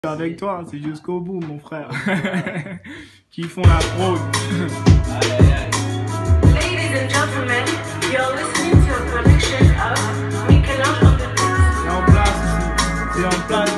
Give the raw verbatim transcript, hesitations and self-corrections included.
Avec toi, c'est jusqu'au bout, mon frère. Qui font la fraude. Ladies and gentlemen, you're listening to a production of Mikelange Mbala. C'est en place ici. C'est en place.